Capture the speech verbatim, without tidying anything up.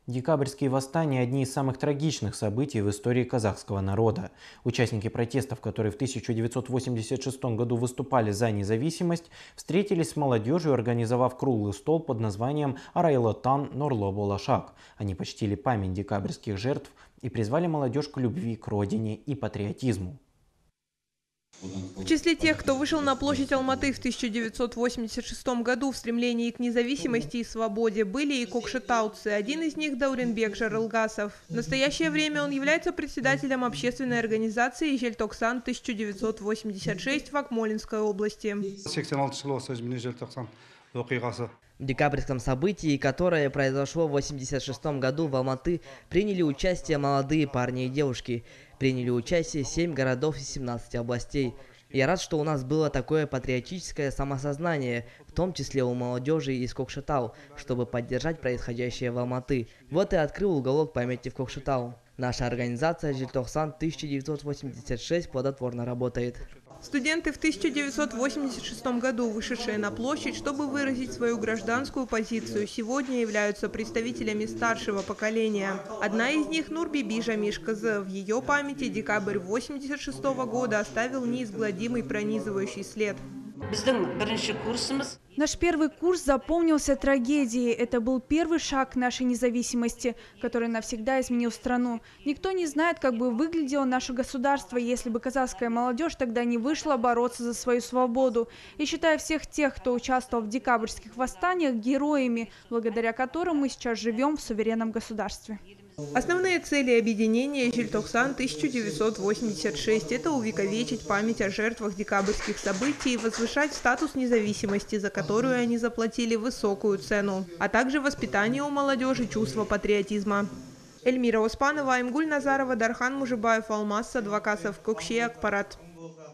Декабрьские восстания – одни из самых трагичных событий в истории казахского народа. Участники протестов, которые в тысяча девятьсот восемьдесят шестом году выступали за независимость, встретились с молодежью, организовав круглый стол под названием «Арайлатан Норло Болашак». Они почтили память декабрьских жертв и призвали молодежь к любви к родине и патриотизму. В числе тех, кто вышел на площадь Алматы в тысяча девятьсот восемьдесят шестом году в стремлении к независимости и свободе, были и кокшетауцы. Один из них – Дауренбек Жарылгасов. В настоящее время он является председателем общественной организации «Желтоксан тысяча девятьсот восемьдесят шесть» в Акмолинской области. В декабрьском событии, которое произошло в восемьдесят шестом году в Алматы, приняли участие молодые парни и девушки. Приняли участие семь городов из семнадцати областей. Я рад, что у нас было такое патриотическое самосознание, в том числе у молодежи из Кокшетау, чтобы поддержать происходящее в Алматы. Вот и открыл уголок памяти в Кокшетау. Наша организация «Желтоксан тысяча девятьсот восемьдесят шесть» плодотворно работает. Студенты в тысяча девятьсот восемьдесят шестом году, вышедшие на площадь, чтобы выразить свою гражданскую позицию, сегодня являются представителями старшего поколения. Одна из них – Нурбиби Жамиш-кызы. В ее памяти декабрь восемьдесят шестого года оставил неизгладимый пронизывающий след. Наш первый курс запомнился трагедией. Это был первый шаг к нашей независимости, который навсегда изменил страну. Никто не знает, как бы выглядело наше государство, если бы казахская молодежь тогда не вышла бороться за свою свободу. И считаю всех тех, кто участвовал в декабрьских восстаниях, героями, благодаря которым мы сейчас живем в суверенном государстве. Основные цели объединения «Желтоксан тысяча девятьсот восемьдесят шесть» – это увековечить память о жертвах декабрьских событий и возвышать статус независимости, за которую они заплатили высокую цену, а также воспитание у молодежи чувства патриотизма. Эльмира Оспанова, Аймгуль Назарова, Дархан Мужибаев, Алмаз Садвакасов, Кокши Акпарат.